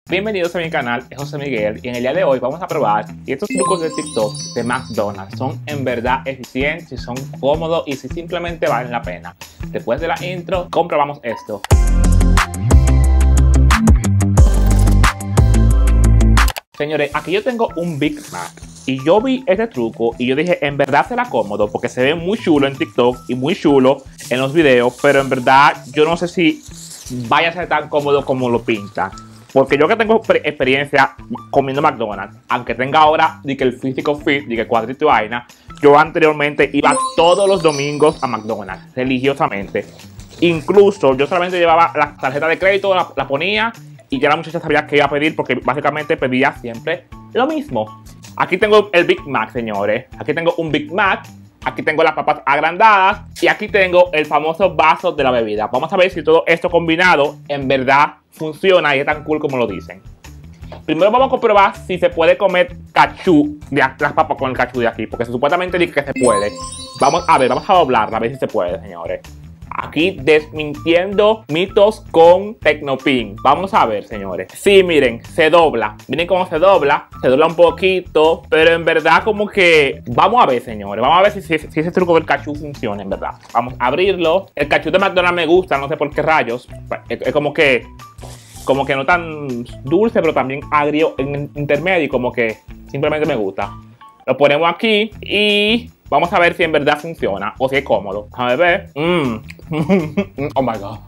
Bienvenidos a mi canal, es José Miguel y en el día de hoy vamos a probar si estos trucos de TikTok de McDonald's son en verdad eficientes, si son cómodos y si simplemente valen la pena. Después de la intro, comprobamos esto. Señores, aquí yo tengo un Big Mac y yo vi este truco y yo dije, en verdad será cómodo porque se ve muy chulo en TikTok y muy chulo en los videos, pero en verdad yo no sé si vaya a ser tan cómodo como lo pintan. Porque yo que tengo experiencia comiendo McDonald's, aunque tenga ahora que el físico fit, que cuadrito y vaina, yo anteriormente iba todos los domingos a McDonald's, religiosamente. Incluso yo solamente llevaba la tarjeta de crédito, la ponía y ya la muchacha sabía qué iba a pedir porque básicamente pedía siempre lo mismo. Aquí tengo el Big Mac, señores. Aquí tengo un Big Mac. Aquí tengo las papas agrandadas y aquí tengo el famoso vaso de la bebida. Vamos a ver si todo esto combinado en verdad funciona y es tan cool como lo dicen. Primero vamos a comprobar si se puede comer cachú, las papas con el cachú de aquí, porque supuestamente dice que se puede. Vamos a ver, vamos a doblarla a ver si se puede, señores. Aquí desmintiendo mitos con Tecnopin. Vamos a ver, señores. Sí, miren, se dobla. Miren cómo se dobla un poquito, pero en verdad como que... Vamos a ver, señores. Vamos a ver si ese truco del cachú funciona, en verdad. Vamos a abrirlo. El cachú de McDonald's me gusta, no sé por qué rayos. Es como que no tan dulce, pero también agrio en intermedio y como que simplemente me gusta. Lo ponemos aquí y... Vamos a ver si en verdad funciona o si es cómodo. A ver. Oh my god.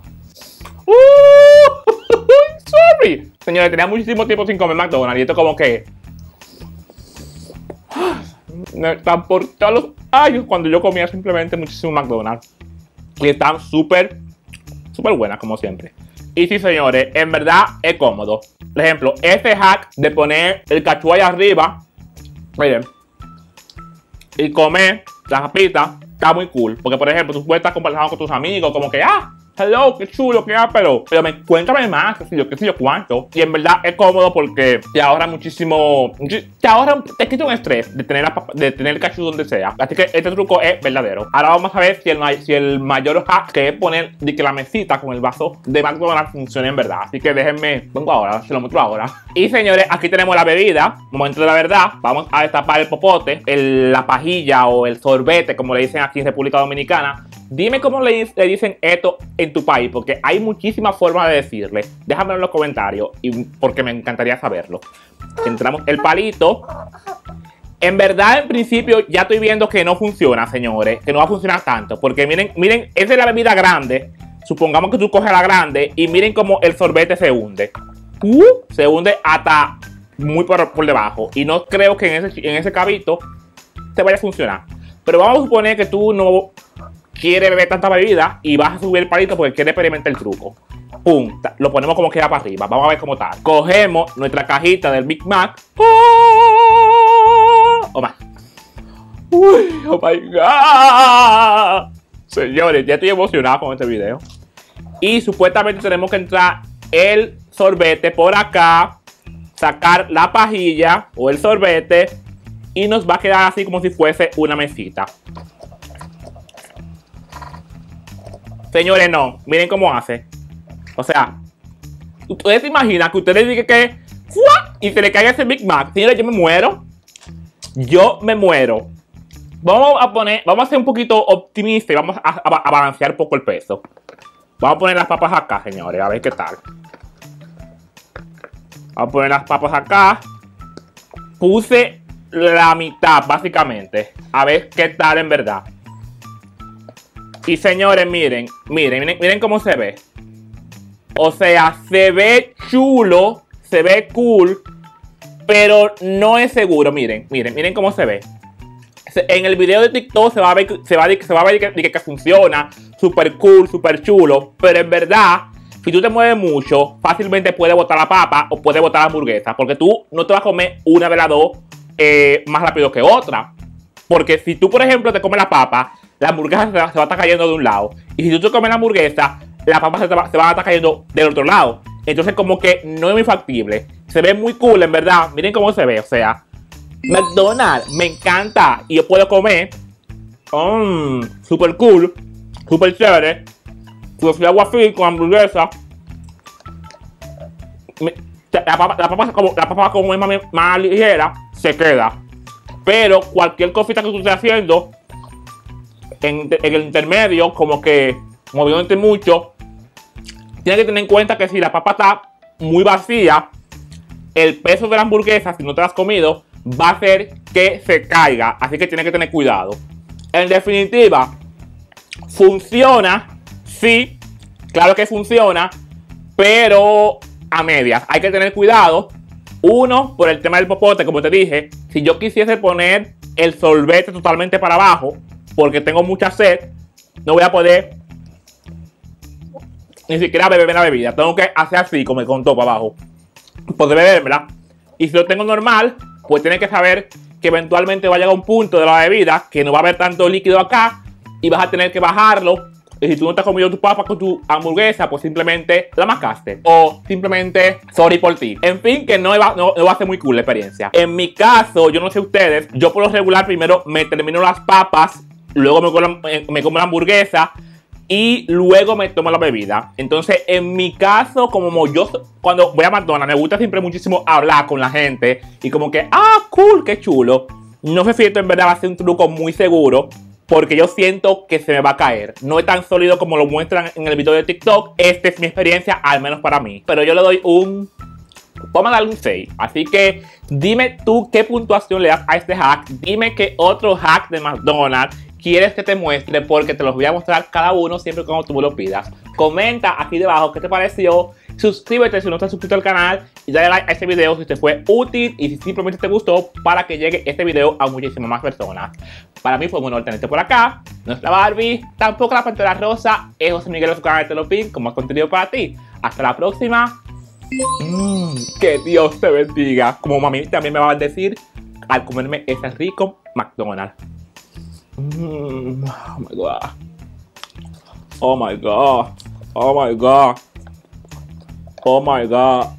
Sorry. Señores, tenía muchísimo tiempo sin comer McDonald's y esto como que... Me transporté a los años cuando yo comía simplemente muchísimo McDonald's. Y están súper buenas como siempre. Y sí, señores, en verdad es cómodo. Por ejemplo, este hack de poner el cachú allá arriba. Miren. Y comer las papitas está muy cool. Porque, por ejemplo, tú puedes estar conversando con tus amigos, como que, hello, qué chulo, qué pero cuéntame más, qué sé yo cuánto. Y en verdad es cómodo porque te ahorra muchísimo, te quita un estrés de tener el cachú donde sea. Así que este truco es verdadero. Ahora vamos a ver si el mayor hack que es poner que la mesita con el vaso de McDonald's funcione en verdad. Así que déjenme, vengo ahora, se lo muestro ahora. Y señores, aquí tenemos la bebida, momento de la verdad. Vamos a destapar el popote, la pajilla o el sorbete, como le dicen aquí en República Dominicana. Dime cómo le dicen esto en tu país, porque hay muchísimas formas de decirle. Déjamelo en los comentarios, porque me encantaría saberlo. Entramos el palito. En verdad, en principio, ya estoy viendo que no funciona, señores. Que no va a funcionar tanto. Porque miren, esa es la bebida grande. Supongamos que tú coges la grande y miren cómo el sorbete se hunde. Se hunde hasta muy por debajo. Y no creo que en ese cabito te vaya a funcionar. Pero vamos a suponer que tú no... quiere beber tanta bebida y vas a subir el palito porque quiere experimentar el truco. Pum, lo ponemos como queda para arriba. Vamos a ver cómo está. Cogemos nuestra cajita del Big Mac. Oh my god. Señores, ya estoy emocionado con este video. Y supuestamente tenemos que entrar el sorbete por acá, sacar la pajilla o el sorbete y nos va a quedar así como si fuese una mesita. Señores, no. Miren cómo hace. O sea, ustedes se imaginan que ustedes digan que... ¡fua! Y se le caiga ese Big Mac. Señores, yo me muero. Yo me muero. Vamos a ser un poquito optimistas y vamos a balancear un poco el peso. Vamos a poner las papas acá, señores. A ver qué tal. Vamos a poner las papas acá. Puse la mitad, básicamente. A ver qué tal en verdad. Y señores, miren cómo se ve. O sea, se ve chulo, se ve cool, pero no es seguro. Miren cómo se ve. En el video de TikTok se va a ver que funciona, super cool, super chulo, pero en verdad, si tú te mueves mucho, fácilmente puedes botar la papa o puedes botar la hamburguesa, porque tú no te vas a comer una de las dos más rápido que otra. Porque si tú, por ejemplo, te comes la papa, la hamburguesa se va a estar cayendo de un lado. Y si tú te comes la hamburguesa, las papas se van a estar cayendo del otro lado. Entonces como que no es muy factible. Se ve muy cool, en verdad. Miren cómo se ve, o sea. McDonald's, me encanta. Y yo puedo comer. Super cool. Super chévere. Con agua free, con hamburguesa. La papa como es más ligera, se queda. Pero cualquier cosita que tú estés haciendo en el intermedio, como que moviéndote mucho, tienes que tener en cuenta que si la papa está muy vacía, el peso de la hamburguesa, si no te la has comido, va a hacer que se caiga. Así que tienes que tener cuidado. En definitiva, funciona, sí, claro que funciona, pero a medias. Hay que tener cuidado. Uno, por el tema del popote, como te dije, si yo quisiese poner el sorbete totalmente para abajo, porque tengo mucha sed, no voy a poder ni siquiera beberme la bebida. Tengo que hacer así, como con todo para abajo, poder bebérmela. Y si lo tengo normal, pues tienes que saber que eventualmente va a llegar un punto de la bebida que no va a haber tanto líquido acá y vas a tener que bajarlo. Y si tú no te has comido tu papa con tu hamburguesa, pues simplemente la mascaste. O simplemente, sorry por ti. En fin, que no va a ser muy cool la experiencia. En mi caso, yo no sé ustedes, yo por lo regular primero me termino las papas, luego me como la hamburguesa y luego me tomo la bebida. Entonces, en mi caso, como yo cuando voy a McDonald's, me gusta siempre muchísimo hablar con la gente. Y como que, cool, qué chulo. No sé si esto en verdad va a ser un truco muy seguro, porque yo siento que se me va a caer. No es tan sólido como lo muestran en el video de TikTok. Esta es mi experiencia, al menos para mí. Pero yo le doy vamos a darle un 6. Así que dime tú qué puntuación le das a este hack. Dime qué otro hack de McDonald's quieres que te muestre, porque te los voy a mostrar cada uno siempre cuando tú me lo pidas. Comenta aquí debajo qué te pareció. Suscríbete si no estás suscrito al canal y dale like a este video si te fue útil y si simplemente te gustó, para que llegue este video a muchísimas más personas. Para mí fue un honor tenerte por acá. No es la Barbie, tampoco la Pantera Rosa, es José Miguel de su canal de Telopin con más contenido para ti. Hasta la próxima. Que Dios te bendiga. Como mami también me va a decir al comerme ese rico McDonald's. Oh my god. Oh my god. Oh my god. Oh my god.